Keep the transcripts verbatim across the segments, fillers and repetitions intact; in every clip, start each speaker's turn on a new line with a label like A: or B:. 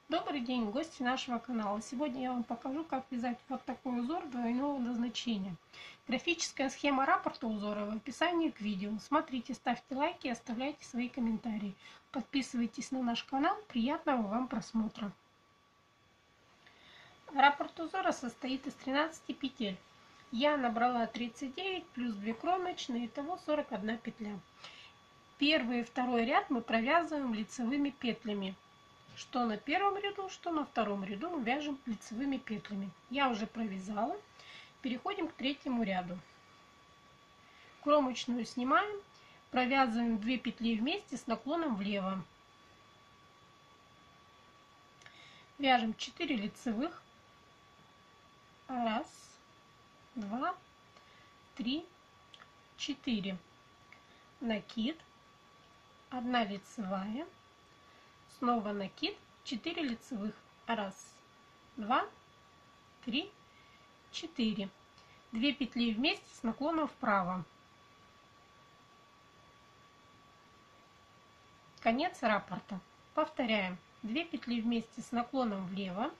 A: Добрый день, гости нашего канала. Сегодня я вам покажу, как вязать вот такой узор двойного назначения. Графическая схема раппорта узора в описании к видео. Смотрите, ставьте лайки и оставляйте свои комментарии. Подписывайтесь на наш канал. Приятного вам просмотра. Раппорт узора состоит из тринадцати петель. Я набрала тридцать девять плюс две кромочные, итого сорок одна петля. Первый и второй ряд мы провязываем лицевыми петлями. Что на первом ряду, что на втором ряду мы вяжем лицевыми петлями. Я уже провязала. Переходим к третьему ряду. Кромочную снимаем, провязываем две петли вместе с наклоном влево. Вяжем четыре лицевых. Раз, два, три, четыре. Накид. Одна лицевая. Снова накид, четыре лицевых. Раз, два, три, четыре. две петли вместе с наклоном вправо. Конец раппорта. Повторяем. две петли вместе с наклоном влево.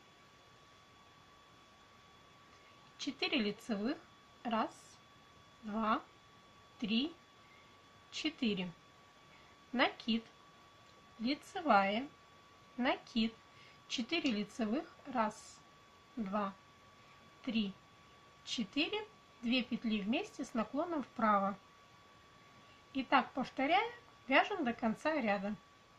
A: четыре лицевых. Раз, два, три, четыре. Накид. Лицевая, накид, четыре лицевых, раз, два, три, четыре, две петли вместе с наклоном вправо. И так повторяя, вяжем до конца ряда.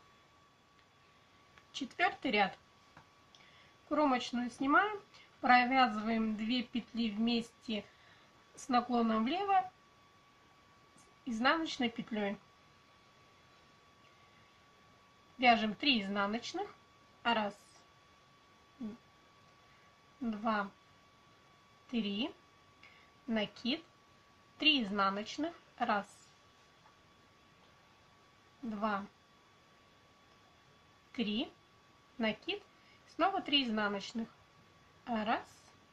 A: Четвертый ряд. Кромочную снимаем, провязываем две петли вместе с наклоном влево изнаночной петлей. Вяжем три изнаночных. Раз, два, три. Накид. три изнаночных. Раз, два, три. Накид. Снова три изнаночных. Раз,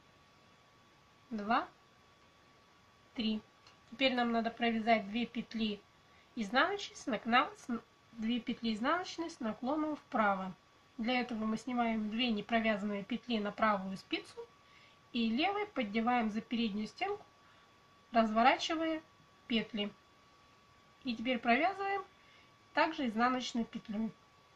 A: два, три. Теперь нам надо провязать две петли изнаночные с наклоном. две петли изнаночные с наклоном вправо. Для этого мы снимаем две непровязанные петли на правую спицу и левой поддеваем за переднюю стенку, разворачивая петли. И теперь провязываем также изнаночной петлей.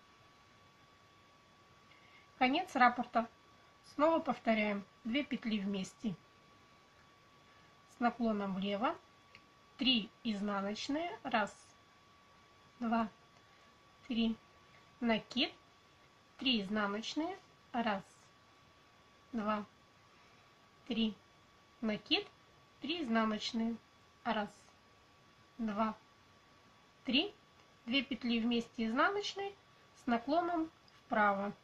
A: Конец раппорта. Снова повторяем. две петли вместе с наклоном влево, три изнаночные, раз, два, три. Накид, три изнаночные, раз, два, три. Накид, три изнаночные, раз, два, три. две петли вместе изнаночной с наклоном вправо.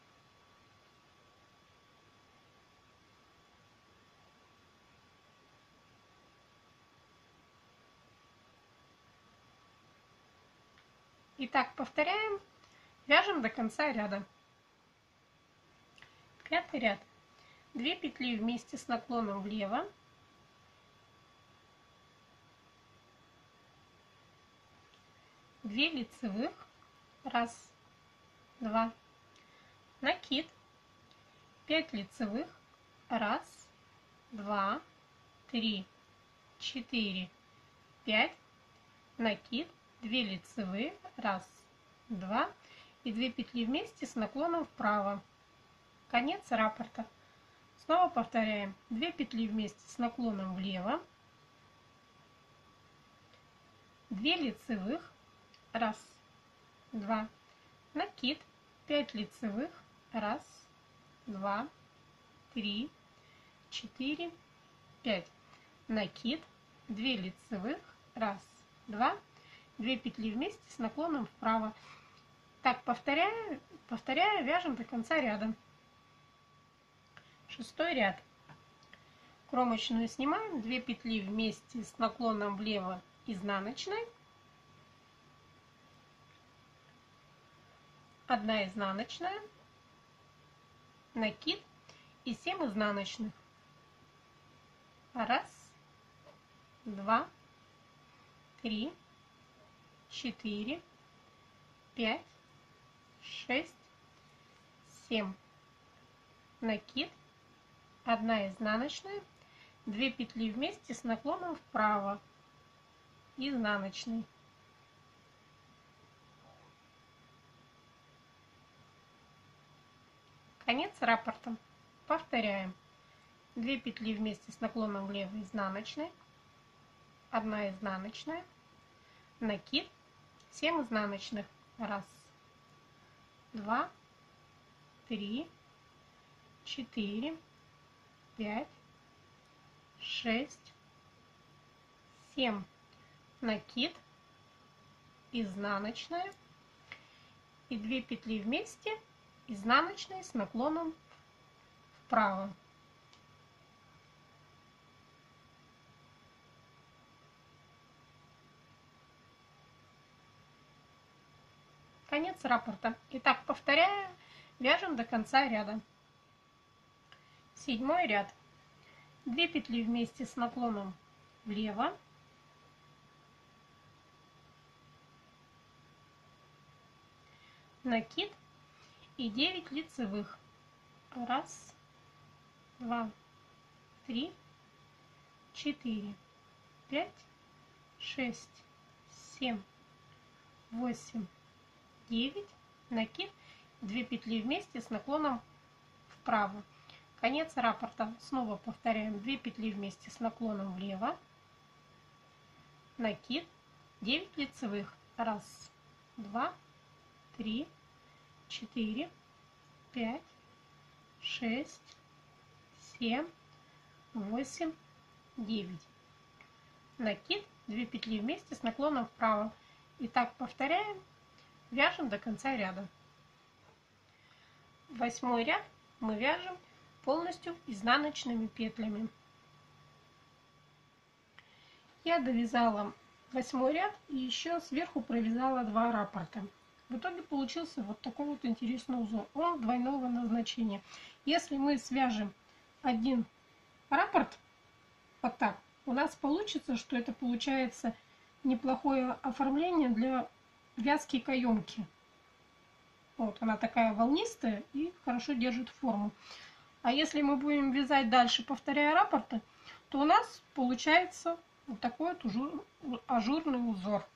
A: Итак, повторяем, вяжем до конца ряда. Пятый ряд. две петли вместе с наклоном влево. две лицевых. Раз, два. Накид. пять лицевых. Раз, два, три, четыре, пять. Накид. две лицевые, раз, два, и две петли вместе с наклоном вправо. Конец раппорта. Снова повторяем. две петли вместе с наклоном влево, две лицевых, раз, два, накид, пять лицевых, раз, два, три, четыре, пять. Накид, две лицевых, раз, два, две петли вместе с наклоном вправо. Так, повторяя, повторяя, вяжем до конца ряда. Шестой ряд. Кромочную снимаем, две петли вместе с наклоном влево изнаночной, одна изнаночная, накид и семь изнаночных. Раз, два, три, четыре, пять, шесть, семь. Накид, одна изнаночная, две петли вместе с наклоном вправо, изнаночный. Конец раппорта. Повторяем. две петли вместе с наклоном влево, изнаночной, одна изнаночная, накид, семь изнаночных. Раз, два, три, четыре, пять, шесть, семь. Накид, изнаночная и две петли вместе, изнаночной с наклоном вправо. Конец раппорта. Итак, повторяю, вяжем до конца ряда. Седьмой ряд. две петли вместе с наклоном влево. Накид и девять лицевых. Раз, два, три, четыре, пять, шесть, семь, восемь, девять. Накид, две петли вместе с наклоном вправо. Конец раппорта. Снова повторяем. две петли вместе с наклоном влево. Накид, девять лицевых. Раз, два, три, четыре, пять, шесть, семь, восемь, девять. Накид, две петли вместе с наклоном вправо. И так повторяем, вяжем до конца ряда. Восьмой ряд мы вяжем полностью изнаночными петлями. Я довязала восьмой ряд и еще сверху провязала два раппорта. В итоге получился вот такой вот интересный узор. Он двойного назначения. Если мы свяжем один раппорт вот так, у нас получится, что это получается неплохое оформление для вязки каемки. Вот она такая волнистая и хорошо держит форму. А если мы будем вязать дальше, повторяя раппорты, то у нас получается вот такой вот ажурный узор.